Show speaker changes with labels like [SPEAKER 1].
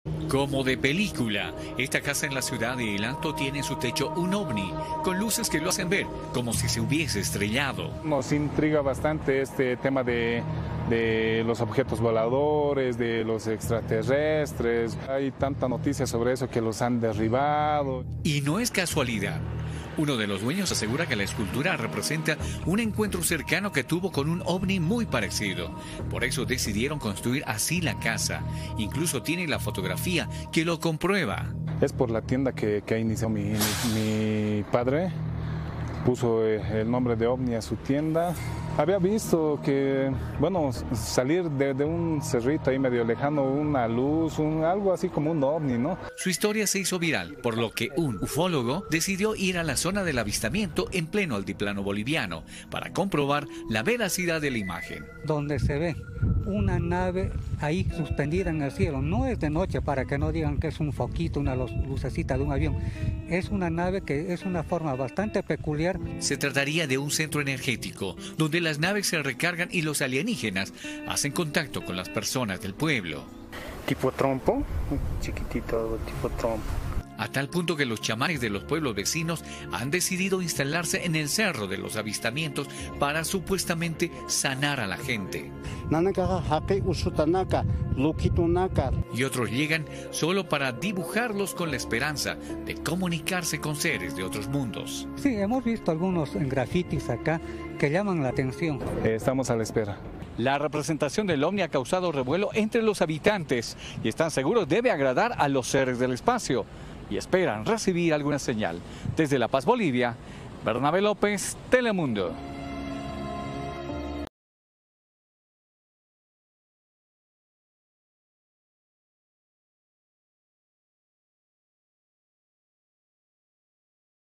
[SPEAKER 1] Como de película, esta casa en la ciudad de El Alto tiene en su techo un ovni, con luces que lo hacen ver como si se hubiese estrellado.
[SPEAKER 2] Nos intriga bastante este tema de los objetos voladores, de los extraterrestres. Hay tanta noticia sobre eso que los han derribado.
[SPEAKER 1] Y no es casualidad. Uno de los dueños asegura que la escultura representa un encuentro cercano que tuvo con un ovni muy parecido. Por eso decidieron construir así la casa. Incluso tiene la fotografía que lo comprueba.
[SPEAKER 2] Es por la tienda que ha iniciado mi padre. Puso el nombre de ovni a su tienda. Había visto que, bueno, salir de un cerrito ahí medio lejano, una luz, algo así como un ovni, ¿no?
[SPEAKER 1] Su historia se hizo viral, por lo que un ufólogo decidió ir a la zona del avistamiento en pleno altiplano boliviano para comprobar la veracidad de la imagen.
[SPEAKER 3] Donde se ve una nave ahí suspendida en el cielo, no es de noche para que no digan que es un foquito, una lucecita de un avión, es una nave que es una forma bastante peculiar.
[SPEAKER 1] Se trataría de un centro energético donde las naves se recargan y los alienígenas hacen contacto con las personas del pueblo.
[SPEAKER 4] Tipo trompo, chiquitito, tipo trompo.
[SPEAKER 1] A tal punto que los chamanes de los pueblos vecinos han decidido instalarse en el cerro de los avistamientos para supuestamente sanar a la gente. Y otros llegan solo para dibujarlos con la esperanza de comunicarse con seres de otros mundos.
[SPEAKER 3] Sí, hemos visto algunos grafitis acá que llaman la atención.
[SPEAKER 2] Estamos a la espera.
[SPEAKER 5] La representación del ovni ha causado revuelo entre los habitantes y están seguros debe agradar a los seres del espacio y esperan recibir alguna señal. Desde La Paz, Bolivia, Bernabé López, Telemundo.